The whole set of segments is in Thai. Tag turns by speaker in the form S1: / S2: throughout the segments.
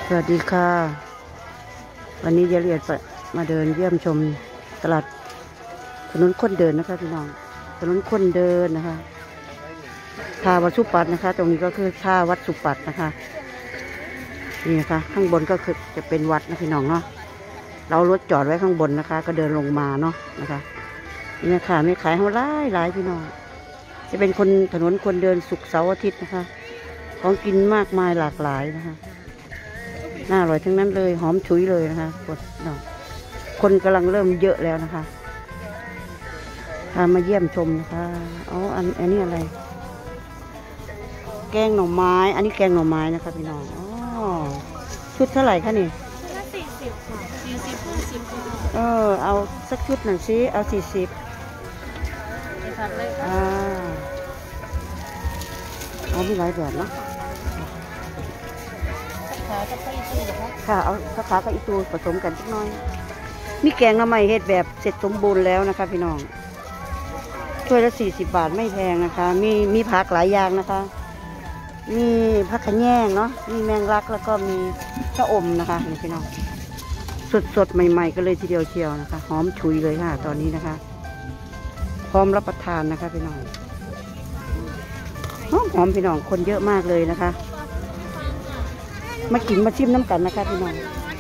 S1: สวัสดีค่ะวันนี้ยายละเอียดมาเดินเยี่ยมชมตลาดถนนคนเดินนะคะพี่น้องถนนคนเดินนะคะท่าวัดสุปัตนะคะตรงนี้ก็คือท่าวัดสุปัตนะคะนี่นะคะข้างบนก็คือจะเป็นวัดนะพี่น้องเนาะเรารถจอดไว้ข้างบนนะคะก็เดินลงมาเนาะนะคะนี่ค่ะไม่ขายเขาหลายพี่น้องจะเป็นคนถนนคนเดินศุกร์เสาร์อาทิตย์นะคะของกินมากมายหลากหลายนะคะน่าอร่อยทั้งนั้นเลยหอมฉุยเลยนะคะคนกำลังเริ่มเยอะแล้วนะคะพามาเยี่ยมชมนะคะอ๋ออันนี้อะไรแกงหน่อไม้อันนี้แกงหน่อไม้นะคะพี่น้องอ๋อชุดเท่าไหร่คะนี่
S2: ละ40ค่ะ40 50ค่ะ
S1: เอาสักชุดหนึ่งสิเอา40
S2: ผัดเลยค่ะ
S1: เอามีหลายแบบเนาะ
S2: ขากับไส้ตูเหรอคะ
S1: ค่ะเอาสักขากับอีตูผสมกันสักน้อยมีแกงหน่อไม้เฮ็ดแบบเสร็จสมบูรณ์แล้วนะคะพี่น้องถ้วยละ40 บาทไม่แพงนะคะมีผักหลายอย่างนะคะมีผักขะแยงเนาะมีแมงลักแล้วก็มีชะอมนะคะนี่พี่น้องสดใหม่ๆก็เลยทีเดียวเชียวนะคะหอมฉุยเลยค่ะตอนนี้นะคะพร้อมรับประทานนะคะพี่น้องหอมพี่น้องคนเยอะมากเลยนะคะมากินมาชิมน้ำกันนะคะพี่น้อง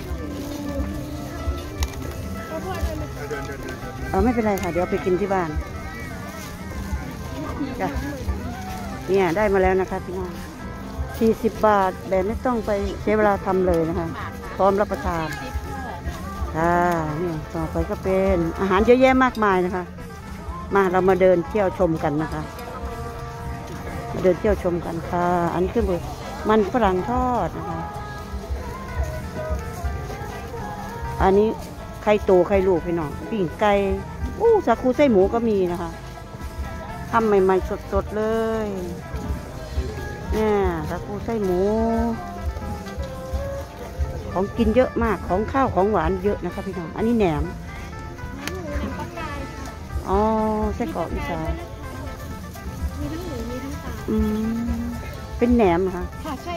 S1: ไม่เป็นไรค่ะเดี๋ยวไปกินที่บ้านจ้ะเนี่ยได้มาแล้วนะคะพี่น้อง40 บาทแบบไม่ต้องไปใช้เวลาทำเลยนะคะพร้อมรับประทานนี่ต่อไปก็เป็นอาหารเยอะแยะมากมายนะคะมาเรามาเดินเที่ยวชมกันนะคะมาเดินเที่ยวชมกันค่ะอันนี้คือมันฝรั่งทอดนะคะอันนี้ไข่โตไข่ลูกพี่น้องปิ้งไก่สาคูไส้หมูก็มีนะคะทำใหม่ๆสดๆเลยเนี่ยสาคูไส้หมูของกินเยอะมากของข้าวของหวานเยอะนะคะพี่น้องอันนี้แหนมอ๋อไส้กรอกอีสาน
S2: มีทั้งหมูมีทั้งปลา
S1: เป็นแหนมนะคะ
S2: ค่ะใช่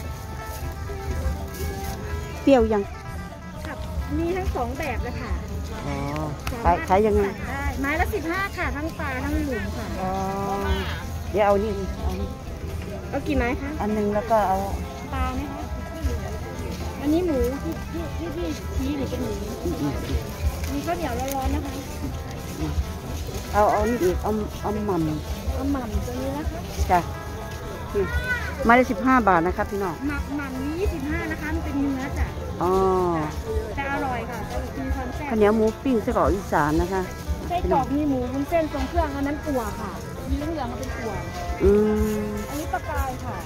S1: เปรี้ยวยัง
S2: มีทั้ง2แบบเลยค่ะ
S1: อ๋อขายยังไง
S2: ได้ไม้ละ15ค่ะทั้งปลาทั้งหมูค่ะ
S1: อ๋อเดี๋ยวเอานี่
S2: เอากี่ไม้คะ
S1: อันนึงแล้วก็เอา
S2: ปลาไหมคะอันนี้หมูที่ชี้หรือเป็นหมูมีข้าวเหนียวร้อนๆนะคะ
S1: เอานี่อีกเอาหม่
S2: ำตัวนี้นะคะ
S1: จ้ะไม้ละ15 บาทนะครับพี่น้อง
S2: หม่ำนี้25นะคะมันเป็นเนื้อจ้ะ
S1: อ๋อ
S2: แต่อร่อยค่ะมีความแซ่บ
S1: ข้าวเหนียวหมูปิ้งไส้กรอกอีสานนะคะ
S2: ไส้กรอกมีหมูวุ้นเส้นทรงเครื่องอันนั้นอั่วค่ะมีเหลืองๆเป็นอั่วอันนี้ปลากายค่ะ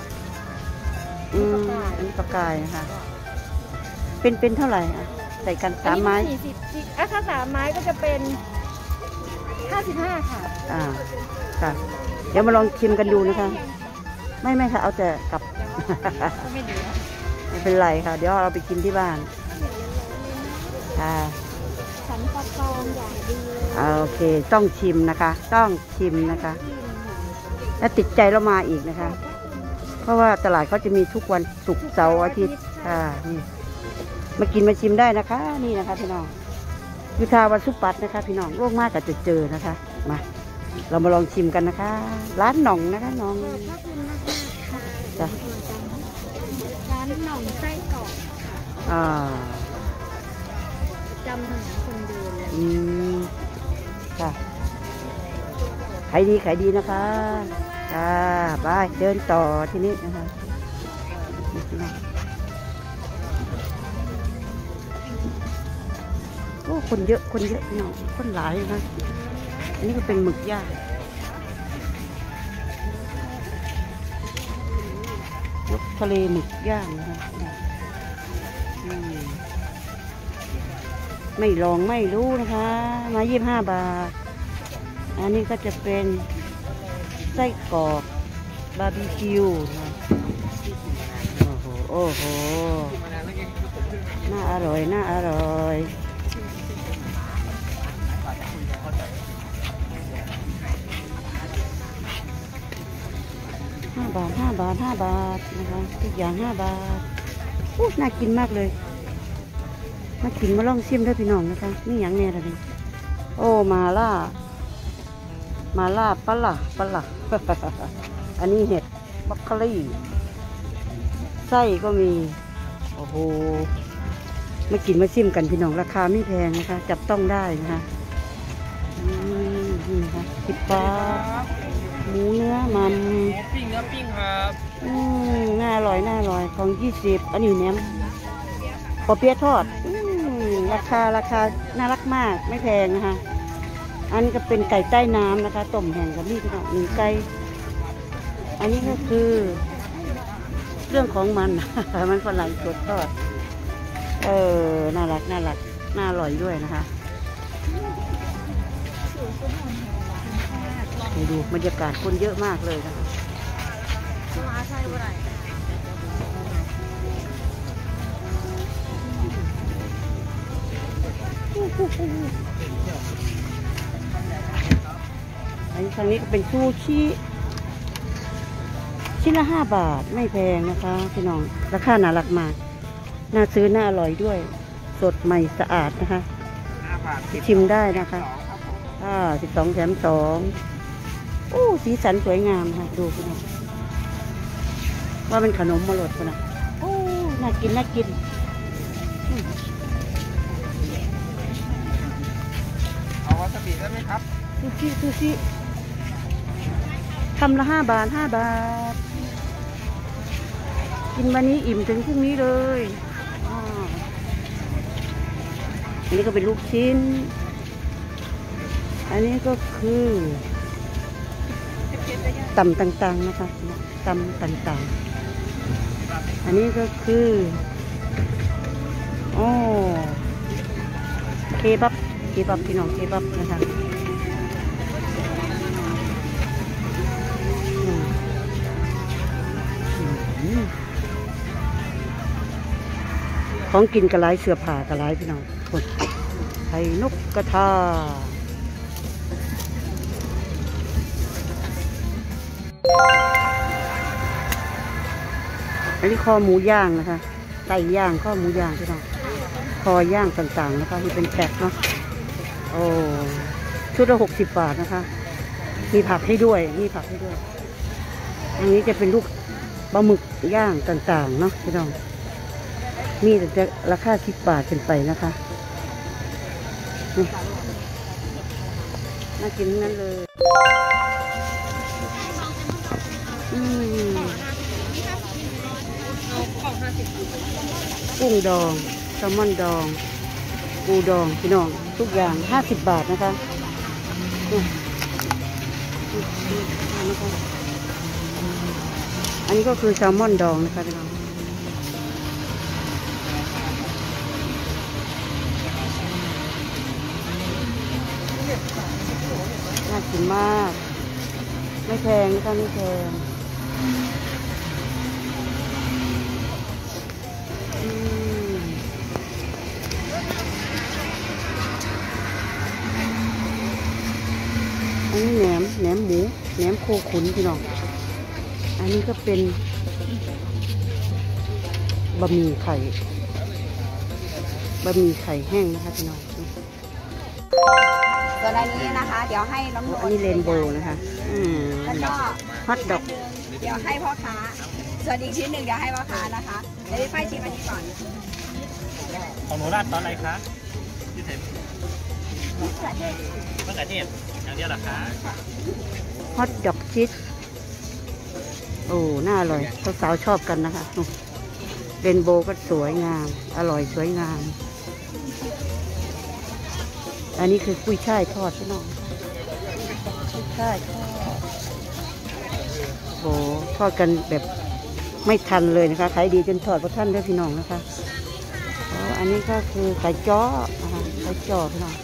S1: อันนี้ปลากายนะคะเป็นเท่าไหร่อ่ะใส่กัน3 ไม้
S2: ถ้า3 ไม้ก็จะเป็น55ค่ะ
S1: ค่ะเดี๋ยวมาลองชิมกันดูนะคะไม่ค่ะเอาแต่กับไม่เป็นไรค่ะเดี๋ยวเราไปกินที่บ้าน
S2: สันปลาตองอย่างดี
S1: โอเคต้องชิมนะคะต้องชิมนะคะและติดใจเรามาอีกนะคะเพราะว่าตลาดเขาจะมีทุกวันศุกร์เสาร์อาทิตย์นี่มากินมาชิมได้นะคะนี่นะคะพี่น้องยุทธาวัดสุปัตนะคะพี่น้องโลกมากก็จะเจอนะคะมาเรามาลองชิมกันนะคะร้านหน่องนะคะน้อง
S2: จ้ะร้านหน่องไส้กรอกจำถนนคนเดิน
S1: ค่ะขายดีนะคะบายเดินต่อที่นี้นะคะคนเยอะเนาะคนหลายนะอันนี้ก็เป็นหมึกย่างทะเลหมึกย่างนะคะไม่ลองไม่รู้นะคะมา25 บาทอันนี้ก็จะเป็นไส้กรอกบาร์บีคิวโอ้โหน่าอร่อย5 บาทนะคะทุกอย่าง5 บาทอ้น่ากินมากเลยน่ากินมาลองชิมด้วยพี่น้องนะคะนี่อย่างแน่เลยโอ้มาล่าปลาอันนี้เห็ดบัคคลี่ไส้ก็มีโอ้โหมากินมาชิมกันพี่น้องราคาไม่แพงนะคะจับต้องได้นะคะนี่นะคะติดปลาหมูเนื้อมัน
S3: ปิ้งเนื้อปิ้งครับ
S1: น่าอร่อยของ20อันนี้แหนมปอเปี๊ยะทอดราคาน่ารักมากไม่แพงนะคะอันนี้ก็เป็นไก่ใต้น้ำนะคะต้มแห้งกับนี่พี่น้อง1ไก่อันนี้ก็คือเรื่องของมัน มันฝรั่งสดทอดน่ารักน่าอร่อยด้วยนะคะดูบรรยากาศคนเยอะมากเลยนะคะอันนี้ทางนี้ก็เป็นซูชิชิ้นละ5 บาทไม่แพงนะคะพี่น้องราคาน่ารักมากน่าซื้อน่าอร่อยด้วยสดใหม่สะอาดนะคะชิมได้นะคะ12 แถม 2สีสันสวยงามค่ะดูพี่น้องว่าเป็นขนมมรดกนะน่ากิน
S3: เอาวาซาบิได้ไหมครับ
S1: ซูชิคำละ5 บาทกินวันนี้อิ่มถึงพรุ่งนี้เลยอันนี้ก็เป็นลูกชิ้นอันนี้ก็คือตำต่างๆนะคะตำต่างๆอันนี้ก็คือเคบับพี่น้องเคบับนะคะของกินกระไรเสื้อผ้ากระไรพี่น้องคนไข่นกกระทาอันนี้คอหมูย่างนะคะไก่ย่างข้อหมูย่างพี่น้องคอย่างต่างๆนะคะที่เป็นแพ็คเนาะชุดละ60 บาทนะคะมีผักให้ด้วยอันนี้จะเป็นลูกปลาหมึกย่างต่างๆเนาะพี่น้องมีแต่ราคา10 บาทเป็นไปนะคะน่ากินนั้นเลยกุ้งดองแซลมอนดองปูดองพี่น้องทุกอย่าง50 บาทนะคะอันนี้ก็คือแซลมอนดองนะคะพี่น้องน่ากินมากไม่แพงนะคะไม่แพงอันนี้แหนมหมูแหนมโคขุนพี่น้องอันนี้ก็เป็นบะหมี่ไข่แห้งนะคะพี่น้อง
S2: ส่วนอันนี้นะคะเดี๋ยวให้น้องนวล
S1: อันนี้เรนโบว์นะคะ
S2: แล้วก็
S1: ฮอทดอก
S2: เดี๋ยวให้พ่อค้าส่วนอีกชิ้นหนึ่งเดี๋ยวให้พ่อค้านะคะเดี๋ยวไฟชิมอันนี้ก่อน
S3: ของหนูราดตอนอะไรคะพี่เทมมะเขือเทศอย่างเดียวเหรอคะ
S1: ฮอทดอกชีสน่าอร่อยสาวๆชอบกันนะคะเรนโบว์ก็สวยงามอร่อยสวยงามอันนี้คือกุ้ยช่ายทอดพี่น้องกุ้ยช่ายทอดทอดกันแบบไม่ทันเลยนะคะขายดีจนทอดเพราะท่านด้วยพี่น้องนะคะอันนี้ก็คือไข่จ้อนะคะไข่จ้อพี่น้อง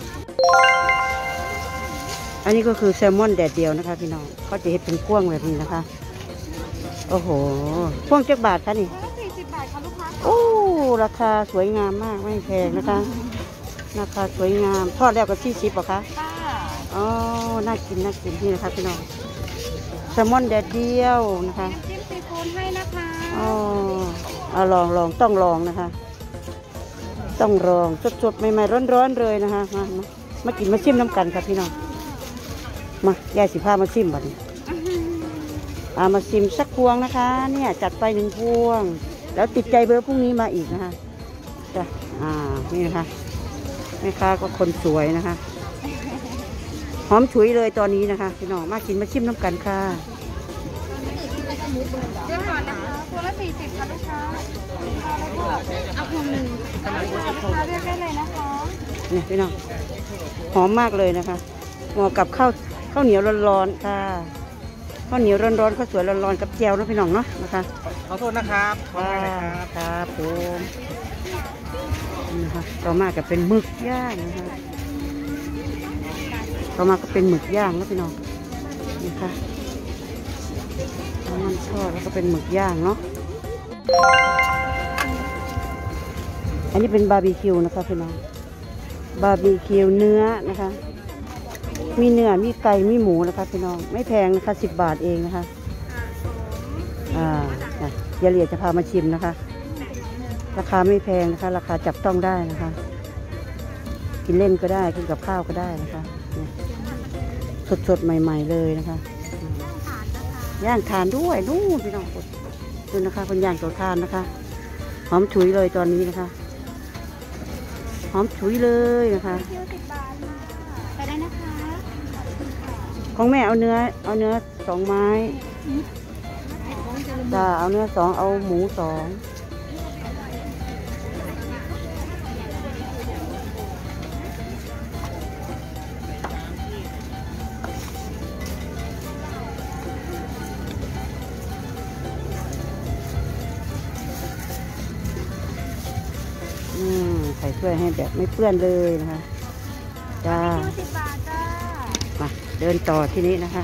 S1: อันนี้ก็คือแซลมอนแดดเดียวนะคะพี่น้องเขาจะเห็ดเป็นพ่วงแบบนี้นะคะโอ้โหพ่วง7 บาทคะนี่
S2: 40 บาทค่ะลูกค้า
S1: ราคาสวยงามมากไม่แพงนะคะราคาสวยงามทอดแล้วก็40เหรอคะน่ากินนี่นะคะพี่น้องแซลมอนแดดเดียวนะคะ
S2: จิ้มซีฟู้ดให้นะคะ
S1: ลองต้องลองนะคะ ต้องลองสดๆใหม่ๆร้อนๆเลยนะคะมากินมาชิมน้ำกันค่ะพี่น้องมายายสิพามาชิมบัดนี้มาชิมสักพวงนะคะเนี่ยจัดไป1 พวงแล้วติดใจเบอร์พรุ่งนี้มาอีกนะคะจ้ะนี่นะคะแม่ค้าก็คนสวยนะคะหอมฉุยเลยตอนนี้นะคะพี่น้องมากินมาชิมน้ำกันค่ะ
S2: เดี๋ยวก่อนนะคะพวงละ40ค่ะลูกค้าเอาพวงหนึ่งลูกค้าเลือกได้เลยนะคะ
S1: เนี่ยพี่น้องหอมมากเลยนะคะเหมาะกับข้าวเหนียวร้อนๆค่ะข้าวเหนียวร้อนๆข้าวสวยร้อนๆกับแจ่วนะพี่น้องเนาะนะคะ
S3: ขอโทษนะครับ
S1: ครับผมนะคะต่อมาก็เป็นหมึกย่างนะคะต่อมาก็เป็นหมึกย่างแล้วพี่น้องนี่ค่ะน้ำมันทอดแล้วก็เป็นหมึกย่างเนาะอันนี้เป็นบาร์บีคิวนะคะพี่น้องบาร์บีคิวเนื้อนะคะมีเนื้อมีไก่มีหมูนะคะพี่น้องไม่แพงนะคะ10 บาทเองนะคะยายเหลียจะพามาชิมนะคะราคาไม่แพงนะคะราคาจับต้องได้นะคะกินเล่นก็ได้กินกับข้าวก็ได้นะคะสดๆใหม่ๆเลยนะคะย่างทานด้วยนู่นพี่น้องดูนะคะคนย่างตัวทานนะคะหอมฉุยเลยตอนนี้นะคะหอมฉุยเลยนะคะ
S2: ไปได้นะคะ
S1: ของแม่เอาเนื้อ2 ไม้จ้าเอาเนื้อ2เอาหมู2ใส่ถ้วยให้แบบไม่เปื้อนเลยนะคะจ้า
S2: 10 บาทจ้า
S1: มาเดินต่อที่นี้นะคะ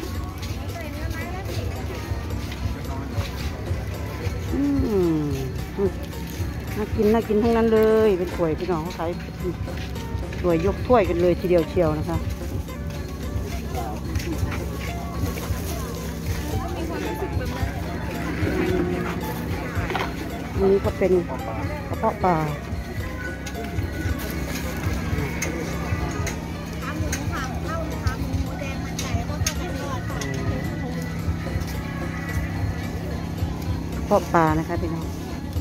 S1: น่ากินทั้งนั้นเลยเป็นถ้วยพี่น้องเขาขายถ้วยยกถ้วยกันเลยทีเดียวเชียวนะคะอันนี้ก็เป็นกระเพาะปลาทอดปลานะคะพี่น้อง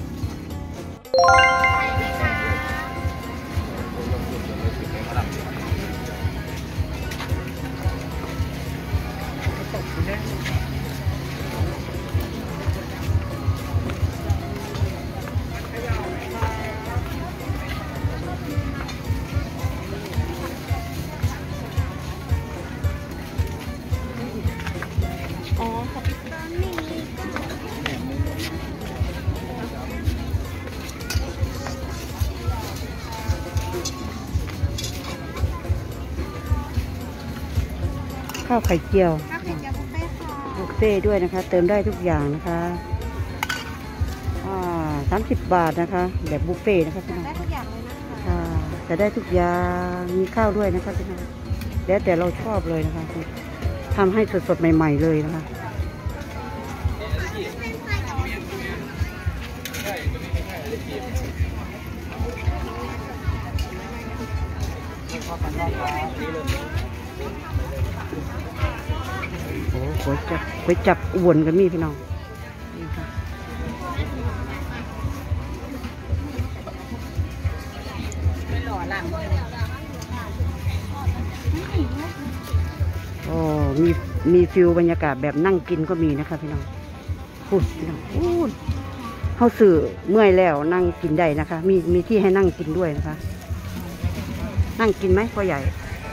S1: ข้าวไข่เจียวบุฟเฟ่ด้วยนะคะเติมได้ทุกอย่างนะคะ30 บาทนะคะแบบบุฟเฟ่นะคะพี่น้อง
S2: ได้ทุกอย่างเลยนะคะ
S1: จะได้ทุกอย่างมีข้าวด้วยนะคะพี่น้องแล้วแต่เราชอบเลยนะคะทำให้สดๆใหม่ๆเลยนะคะโอ้ก๋วยจับอ้วนกันมีพี่น้องนี่ค่ะโอ้มีฟิลบรรยากาศแบบนั่งกินก็มีนะคะพี่น้องพูดพี่น้องพูดเขาสื่อเมื่อยแล้วนั่งกินได้นะคะมีที่ให้นั่งกินด้วยนะคะนั่งกินไหมพ่อใหญ่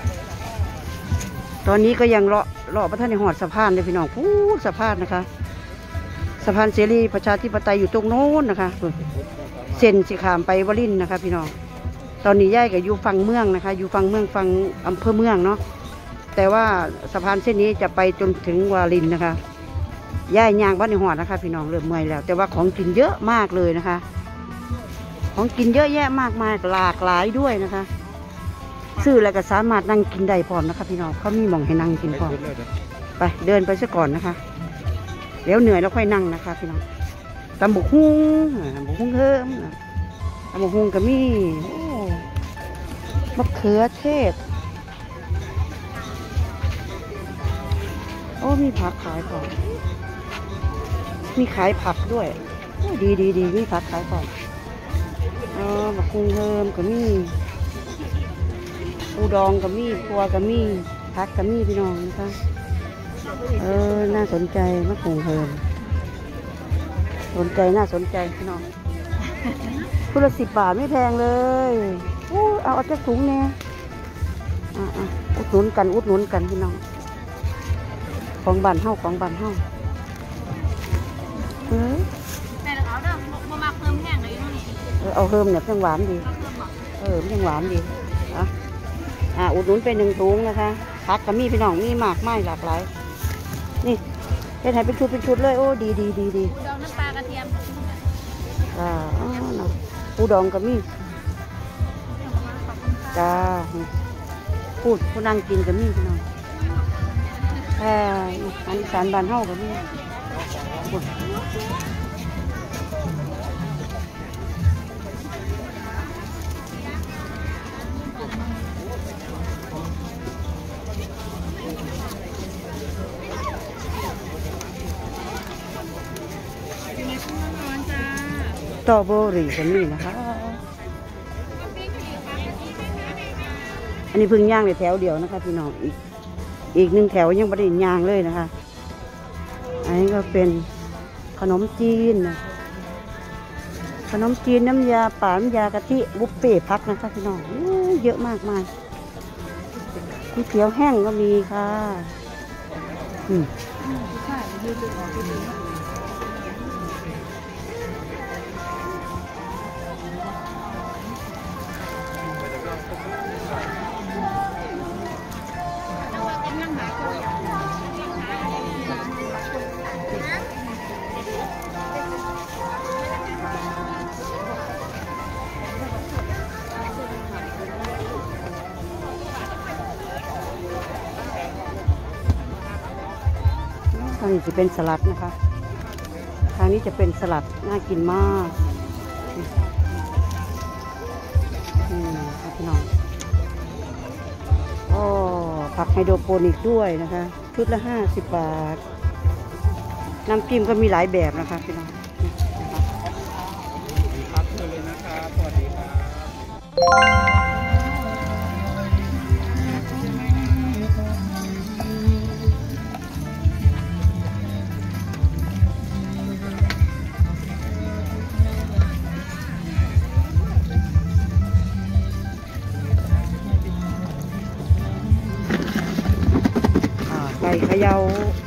S1: ตอนนี้ก็ยังเลาะพระท่านในหอดสะพานเลยพี่น้องพูดสะพานนะคะสะพานเสรีประชาธิปไตยอยู่ตรงโน้นนะคะเส้นสิขามไปวลินนะคะพี่น้องตอนนี้ย่ายกับอยู่ฝั่งเมืองนะคะอยู่ฝั่งเมืองฝั่งอำเภอเมืองเนาะแต่ว่าสะพานเส้นนี้จะไปจนถึงวาลินนะคะย่ายย่างบ้านในหอดนะคะพี่น้องเริ่มเมื่อยแล้วแต่ว่าของกินเยอะมากเลยนะคะของกินเยอะแยะมากมายหลากหลายด้วยนะคะซื้อแล้วก็สามารถนั่งกินได้พร้อมนะคะพี่น้องเขามีหม่องให้นั่งกินพร้อมไปเดินไปซะก่อนนะคะเดี๋ยวเหนื่อยแล้วค่อยนั่งนะคะพี่น้องตำบุกฮุ้งบุกฮุ้งเพิ่มตำบุกฮุ้งก็มีมะเขือเทศโอ้มีผักขายก่อนมีขายผักด้วยดีมีผักขายก่อนบักฮุ้งเพิ่มก็มีปูดองก็มีครัวก็มีผักก็มีพี่น้องนะคะน่าสนใจมะฮุ้งเพิ่มสนใจน่าสนใจพี่น้องชุดละ10 บาทไม่แพงเลยเอาจะถุงเนี่ยอุดหนุนกันพี่น้องของบ้านเฮา
S2: แต่เราเด้อมาเพิ่มแห้งเลยนี่
S1: เอาเพิ่มเนี่ยเพิ่งหวานดีมันยังหวานดีอุดหนุนไป1 ถุงนะคะผักก็มีพี่น้องมีมากไม้หลากหลายนี่เป็นให้เป็นชุดเลยโอ้ดี
S2: ปูดองน้ำปลากระเทียม
S1: ปูดองก็มีจ้าผู้นั่งกินก็มีพี่น้องอันอีสานบ้านเฮาก็มีสตรอเบอรี่ก็มีนะคะอันนี้เพิ่งย่างในแถวเดียวนะคะพี่น้องอีก1 แถวยังไม่ได้ย่างเลยนะคะอันนี้ก็เป็นขนมจีนน้ำยาป่าน้ำยากะทิบุฟเฟ่พักนะคะพี่น้องเยอะมากมายก๋วยเตี๋ยวแห้งก็มีค่ะทางนี้จะเป็นสลัดนะคะทางนี้จะเป็นสลัดน่ากินมากพี่น้องผักไฮโดรโปนิกด้วยนะคะชุดละ50 บาทน้ำจิ้มก็มีหลายแบบนะคะพี่น้อง
S3: ครับเชิญเลยนะครับสวัสดีครับ
S1: ไก่เขย่า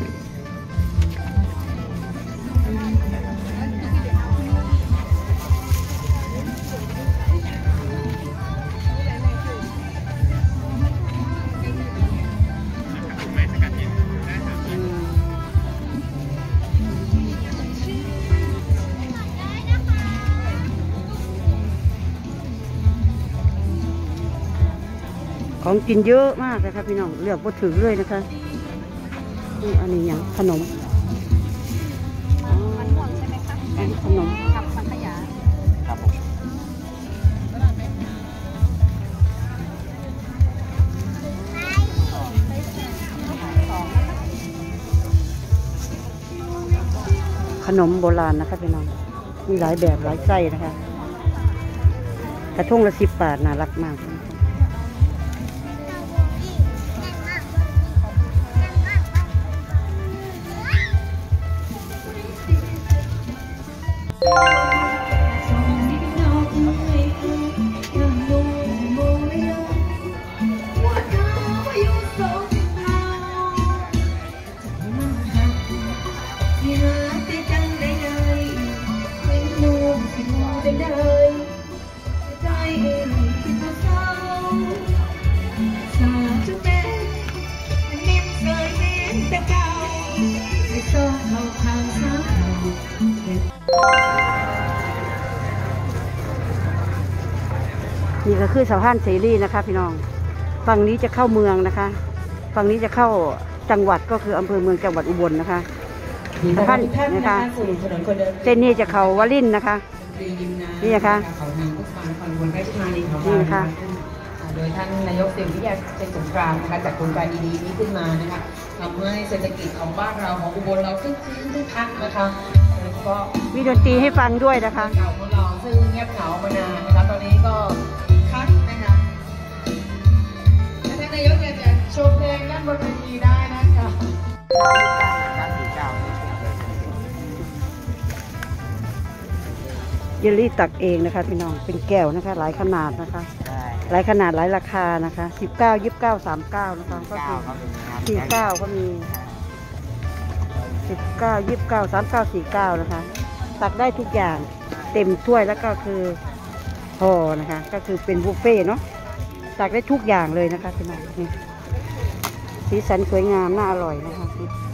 S1: ของกินเยอะมากเลยครับพี่น้องเลือกบ่ถึงเลยนะคะอันนี้อย่างขนม
S2: มันม่วงใช่ไหมคะ
S1: ขนม
S2: กับสังขยา
S3: ครับ
S1: ขนมโบราณนะคะพี่น้องมีหลายแบบหลายไส้นะคะกระทงละ10 บาทน่ารักมากนี่ก็คือสะพานเสรีนะคะพี่น้องฝั่งนี้จะเข้าเมืองนะคะฝั่งนี้จะเข้าจังหวัดก็คืออำเภอเมืองจังหวัดอุบลนะคะท่านนะคะเส้นนี้จะเขาวลินนะคะนี่นะคะนี่นะคะ
S4: โดยท่านนายกศิริวิทยาชัยสงครามนะคะจัดโครงการดีๆนี้ขึ้นมานะคะทำให้เศรษฐกิจของบ้านเราของอุบลเราคึกคักนะคะก็
S1: มีดนตรีให้ฟังด้วยนะคะ
S4: เก่าของเราซึ่งเงียบเหงามานานนะคะตอนนี้ก็คักนะคะท่านนายกอยากจะโชว์เพลงด้านบนเวทีได้นะคะ
S1: เยลลี่ตักเองนะคะพี่น้องเป็นแก้วนะคะหลายขนาดนะคะหลายขนาดหลายราคานะคะ19 29 39นะคะก็คือ49ก็มี19 29 39 49นะคะตักได้ทุกอย่างเต็มถ้วยแล้วก็คือห่อนะคะก็คือเป็นบุฟเฟ่เนาะตักได้ทุกอย่างเลยนะคะพี่น้องนี่สีสันสวยงามน่าอร่อยนะคะ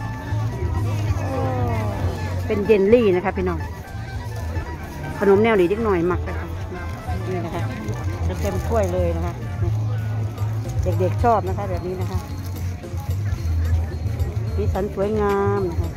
S1: เป็นเยลลี่นะคะพี่น้องขนมแนวนี้เล็กหน่อยหมักนะคะนี่นะคะเต็มถ้วยเลยนะคะเด็กๆชอบนะคะแบบนี้นะคะสีสันสวยงามนะคะ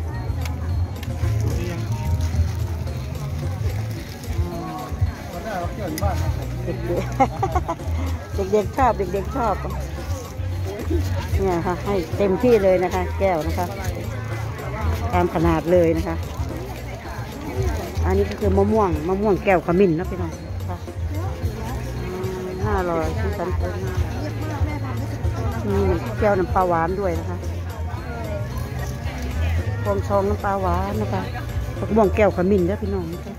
S1: เด็กๆชอบเด็กๆชอบเนี่ยค่ะให้เต็มที่เลยนะคะแก้วนะคะตามขนาดเลยนะคะอันนี้ก็คือมะม่วงแก้วขมิ้นนะพี่น้องค่ะน่าอร่อยที่สันติมีแก้วน้ำปลาหวานด้วยนะคะพวงชองน้ำปลาหวานนะคะมะม่วงแก้วขมิ้นนะพี่น้องนะคะ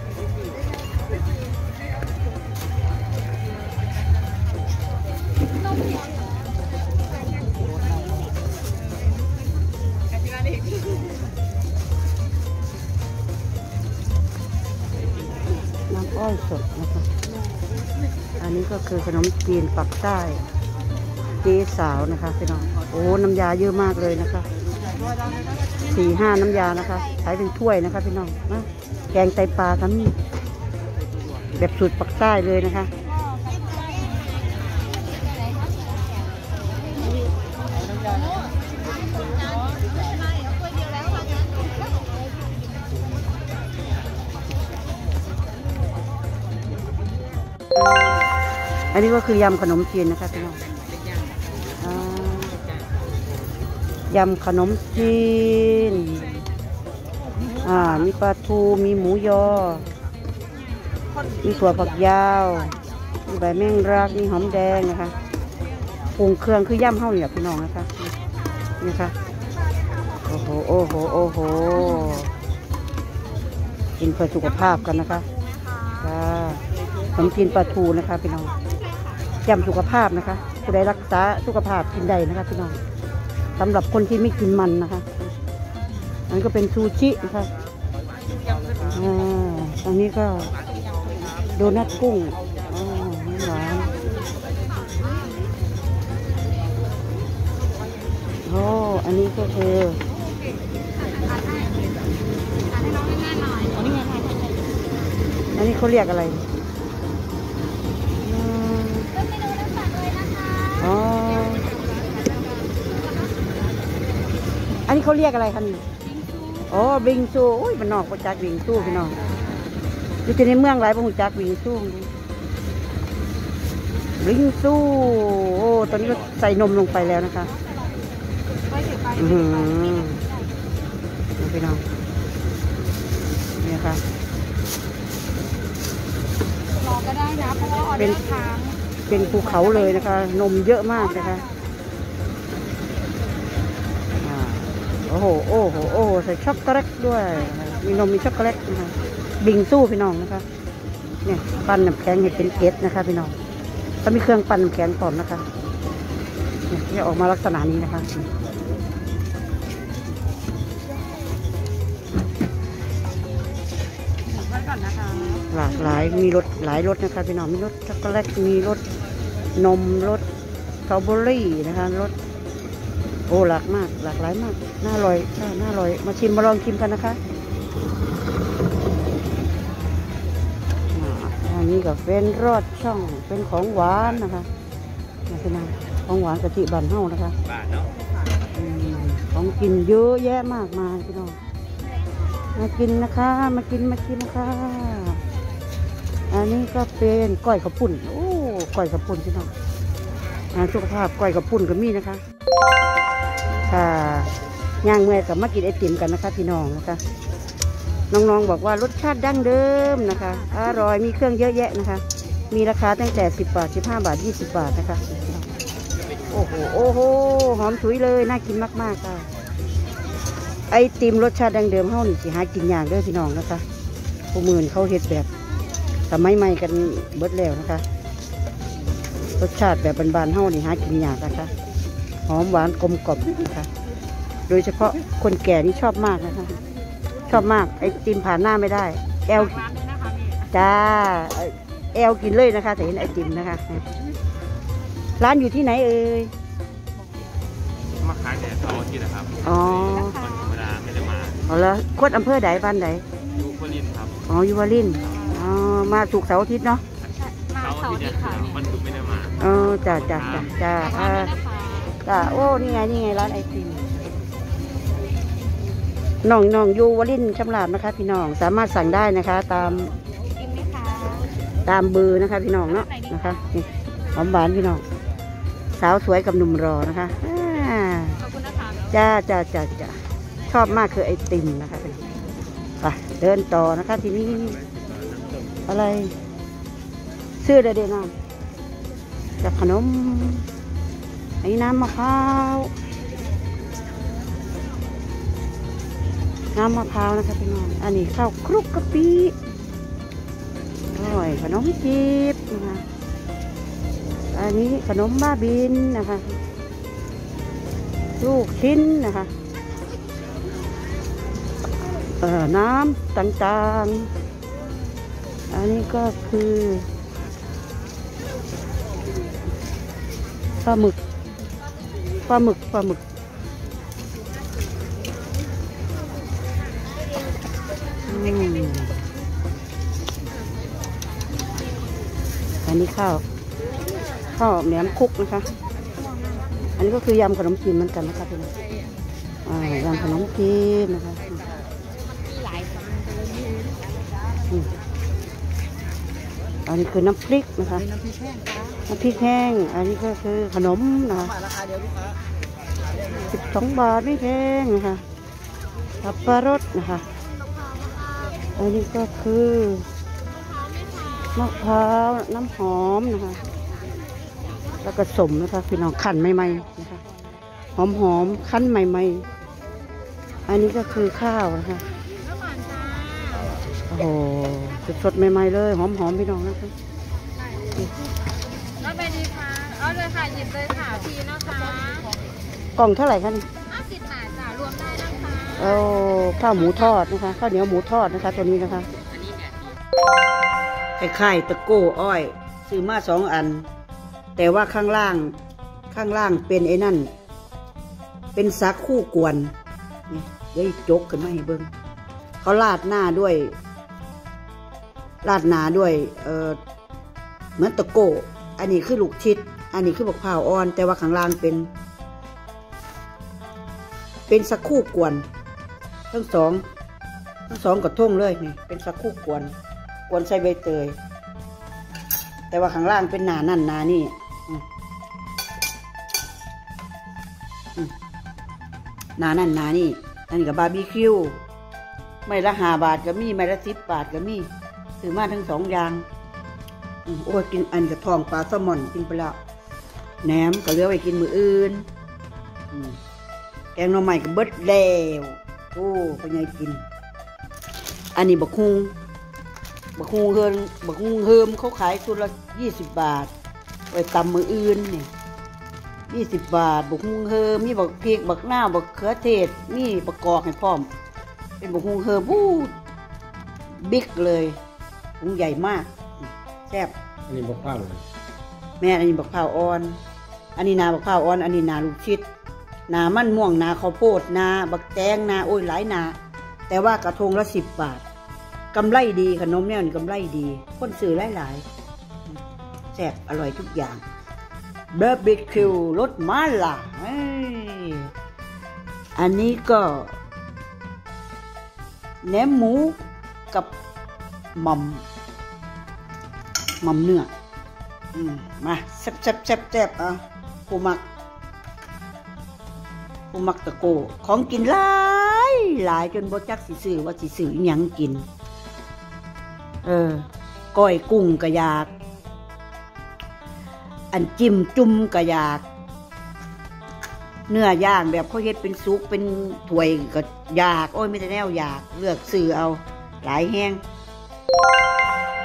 S1: น้ำอ้อยสดนะคะอันนี้ก็คือขนมจีนปักใต้เจ๊สาวนะคะพี่น้องโอ้น้ำยาเยอะมากเลยนะคะ4-5น้ำยานะคะใช้เป็นถ้วยนะคะพี่น้องนะแกงไตปลาครับนี่แบบสูตรปักใต้เลยนะคะอันนี้ก็คือยำขนมจีนนะคะพี่น้องยำขนมจีนมีปลาทูมีหมูยอมีถั่วฝักยาวมีใบแมงลักมีหอมแดงนะคะปรุงเครื่องคือย่ำเข้าเนี่ยพี่น้องนะคะนี่ค่ะโอ้โหโอ้โหโอ้โหกินเพื่อสุขภาพกันนะคะขนมจีนปลาทูนะคะพี่น้องยำสุขภาพนะคะผู้ใดรักษาสุขภาพกินได้นะคะพี่น้องสำหรับคนที่ไม่กินมันนะคะอันนี้ก็เป็นซูชินะคะอันนี้ก็โดนัทกุ้งหวานอันนี้ก็คืออันนี้เขาเรียกอะไรอันนี้เขาเรียกอะไรคะนี่อ๋อบิงซูโอ้ยมันนอกประจักบิงซูพี่น้องอยู่ที่ในเมืองหลายประจักบิงซูโอ้ตอนนี้ก็ใส่นมลงไปแล้วนะคะพี่น้องนี่ค่ะ
S2: รอก็ได้นะเพราะว่าออเดอร์ค้าง
S1: เป็นภูเขาเลยนะคะนมเยอะมากนะคะโอ้โหโอ้โหโอ้ใส่ช็อกโกแลตด้วยมีนมมีช็อกโกแลตนะคะบิงซูพี่น้องนะคะเนี่ยปั้นน้ำแข็งให้เป็นเกล็ดนะคะพี่น้องถ้ามีเครื่องปั้นน้ำแข็งก่อนนะคะเนี่ยจะออกมาลักษณะนี้นะคะหลากหลายมีรสหลายรสนะคะพี่น้องมีรสช็อกโกแลตมีรสนมรสสตรอเบอรี่นะคะรสโอ้หลากหลายมากน่าอร่อยน่าอร่อยมาชิมมาลองชิมกันนะคะอันนี้ก็เป็นรอดช่องเป็นของหวานนะคะนี่พี่น้องของหวานกะทิบันเฮานะคะของกินเยอะแยะมากมายพี่น้องมากินนะคะมากินนะคะอันนี้ก็เป็นก้อยข้าวปุ้นโอ้ก้อยข้าวปุ้นพี่น้องสุขภาพก้อยข้าวปุ้นก็มีนะคะค่ะย่างเมื่อยกับมากินไอติมกันนะคะพี่น้องนะคะน้องๆบอกว่ารสชาติดั้งเดิมนะคะอร่อยมีเครื่องเยอะแยะนะคะมีราคาตั้งแต่10 บาท15 บาท20 บาทนะคะโอ้โหโอ้โหหอมฉุยเลยน่ากินมากๆค่ะไอติมรสชาติดั้งเดิมเฮานี่สิหากินยากเด้อพี่น้องนะคะผู้มื่นเขาเฮ็ดแบบสมัยใหม่กันเบิดแล้วนะคะรสชาติแบบบานๆเฮานี่หากินยากนะคะหอมหวานกลมกล่อมนะคะโดยเฉพาะคนแก่นี่ชอบมากนะคะชอบมากไอติมผ่านหน้าไม่ได้แอลจ้าแอลกินเลยนะคะแต่เห็นไอติมนะคะร้านอยู่ที่ไหนเอ่ย
S3: มาขายแต่เสาร์อาทิตย์นะครับ
S1: อ๋อ
S3: วันธรรมดาไม่ได้มา
S1: เอาละโคตรอำเภอใดบ้านใด
S3: อยู่วลินครับ
S1: อ๋ออยู่วลินอ๋อมาถูกเสาร์อาทิตย์เนาะ
S3: เสาร์อาทิตย์ค่ะวันศุกร์ไม่ได้มา
S1: อ๋อจ้าจ้าโอ้นี่ไงร้านไอติมน้องอยู่วลินชำราบนะคะพี่น้องสามารถสั่งได้นะคะตามเบอร์นะคะพี่น้องเนาะนะคะนี่หอมหวานพี่น้องสาวสวยกับหนุ่มรอนะคะ
S2: ขอบคุณนะคะ
S1: จ้าชอบมากคือไอติมนะคะไปเดินต่อนะคะทีนี้อะไรซื้อเด็ดๆน้ำจากขนมไอ้น้ำมะพร้าวนะคะพี่น้องอันนี้ข้าวคลุกกะปิอร่อยขนมจีบนะคะอันนี้ขนมบ้าบินนะคะลูกชิ้นนะคะน้ำต่างๆอันนี้ก็คือปลาหมึกอันนี้ข้าวแหนมคุกนะคะอันนี้ก็คือยำขนมจีนเหมือนกันนะคะพี่น้องยำขนมจีนนะคะอันนี้คือน้ำพริกนะคะน้ำพริกแห้งอันนี้ก็คือขนมนะคะ12 บาทไม่แพงนะคะสับปะรดนะคะอันนี้ก็คือมะพร้าวน้ำหอมนะคะแล้วก็สมนะคะพี่น้องขั้นใหม่ๆนะคะหอมขั้นใหม่ๆอันนี้ก็คือข้าวนะคะโอ้โหสดๆใหม่ๆเลยหอมพี่น้องนะคะ
S2: เอาไปดีค่ะเอาเลยค่ะหยิบเลยค่ะพีนะคะ
S1: กล่องเท่าไหร่คะนี่
S2: 50 บาทจ้ะรวมได้นะคะ
S1: เอาข้าวหมูทอดนะคะข้าวเหนียวหมูทอดนะคะตัวนี้นะคะไข่ตะโก้อ้อยซื้อมา2 อันแต่ว่าข้างล่างเป็นไอ้นั่นเป็นซักคู่กวนนี่เดี๋ยวจกขึ้นมาให้เบิ้งเขาราดหน้าด้วยเหมือนตะโก้อันนี้คือลูกชิดอันนี้คือบักพร้าวอ่อนแต่ว่าข้างล่างเป็นสักคู่กวนทั้งสองกระทงเลยนี่เป็นสักคู่กวนใส่ใบเตยแต่ว่าข้างล่างเป็นหนานั่นหนานี่หนานั่นหนานี่อันนี้กับบาร์บีคิวไม่ละ5 บาทก็มีไม่ละ10 บาทก็มีซื้อมาทั้ง2 อย่างโอ้ยกินอันกับทองปลาแซลมอนกินไปแล้วแหนมก็เหลือไว้กินมื้ออื่นแกงหน่อไม้ก็เบิดแล้วโอ้เป็นไงกินอันนี้บักฮุงเฮิมเขาขายชุดละ20 บาทไว้ตำมื้ออื่นนี่20 บาทบักฮุงเฮิมมีบักพริกบักหน้าบักเขือเทศมีบักกอกให้พร้อมเป็นบักฮุงเฮิมบิ๊กเลยหุงใหญ่มากแซ่บ
S3: อันนี้บักพร้าว
S1: แม่อันนี้บักพร้าวอ่อนอันนี้นาบักพร้าวอ่อนอันนี้นาลูกชิดนามันม่วงนาข้าวโพดนาบักแตงนาโอ้ยหลายนาแต่ว่ากระทงละ10 บาทกำไรดีขนมเนี่ยกำไรดีคนซื้อหลายแซ่บอร่อยทุกอย่างบาร์บีคิวรสมาล่าอันนี้ก็แหนมหมูกับหม่อมเนื้อมาแซ่บเอาผู้มักตะโกของกินหลายจนบ่จักสิซื้อว่าสิซื้อหยังกินก้อยกุ้งก็อยากอันจิ้มจุ่มก็อยากเนื้อย่างแบบเขาเฮ็ดเป็นซุปเป็นถ้วยก็อยากโอ้ยไม่แต่แนวอยากเลือกซื้อเอาหลายแห้ง